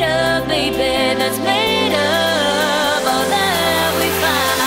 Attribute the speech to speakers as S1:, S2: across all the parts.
S1: of, baby, that's made of all that we find.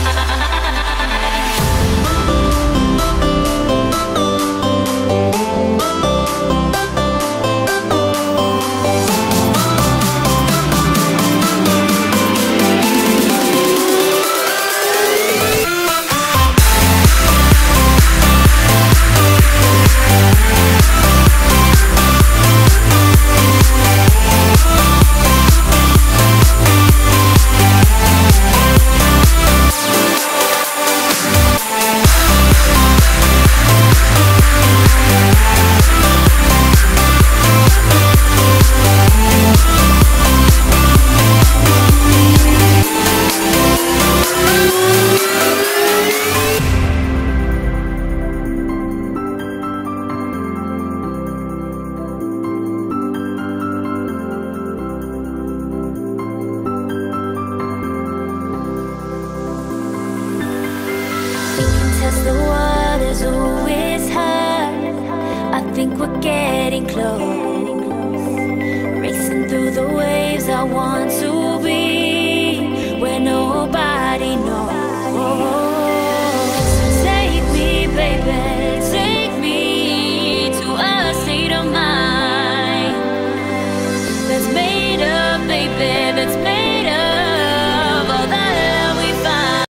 S1: The water's always high. I think we're getting close. Racing through the waves, I want to be where nobody knows. Take me, baby, take me to a state of mind that's made of, baby, that's made of all that we find.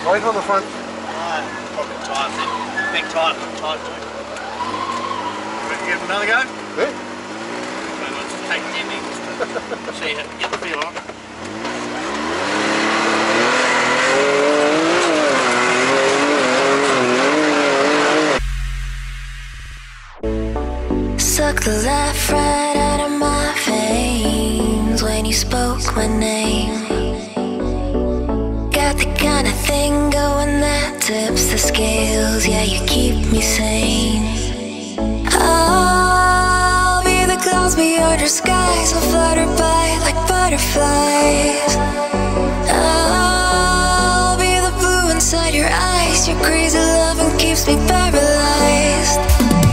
S2: Weight on the front.
S3: Probably tyres then. Big tyre, tyres too. Ready to give it another go?
S2: Yeah.
S3: Maybe let's take 10 minutes to see how get the feel on.
S1: Suck the life right out of my veins when you spoke my name. Got the kind of thing going that tips the scales. Yeah, you keep me sane. I'll be the clouds beyond your skies. I'll flutter by like butterflies. I'll be the blue inside your eyes. Your crazy loving keeps me paralyzed.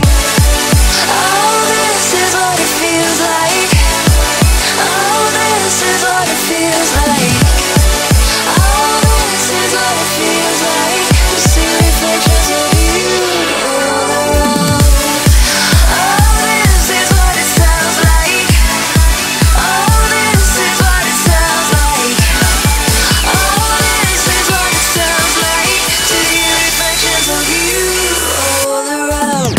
S1: Oh, this is what it feels like. Oh, this is what it feels like. Oh, this is what it feels like to see reflections of you all around. Oh, this is what it sounds like. Oh, this is what it sounds like. Oh, this is what it sounds like to hear reflections of you all around.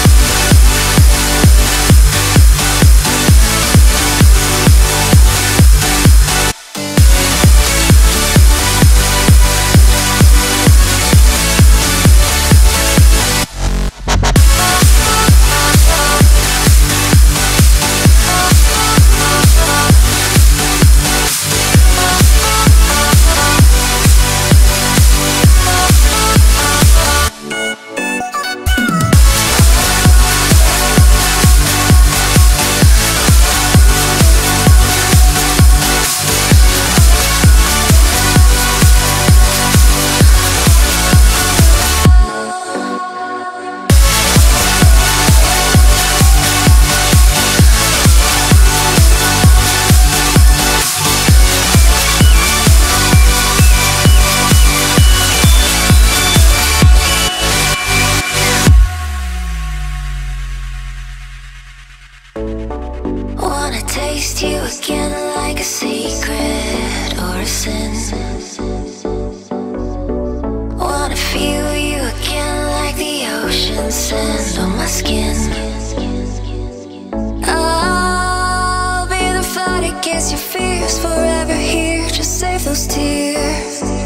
S1: Wanna taste you again like a secret or a sin. Wanna feel you again like the ocean sand on my skin. I'll be the fight against your fears, forever here, just save those tears.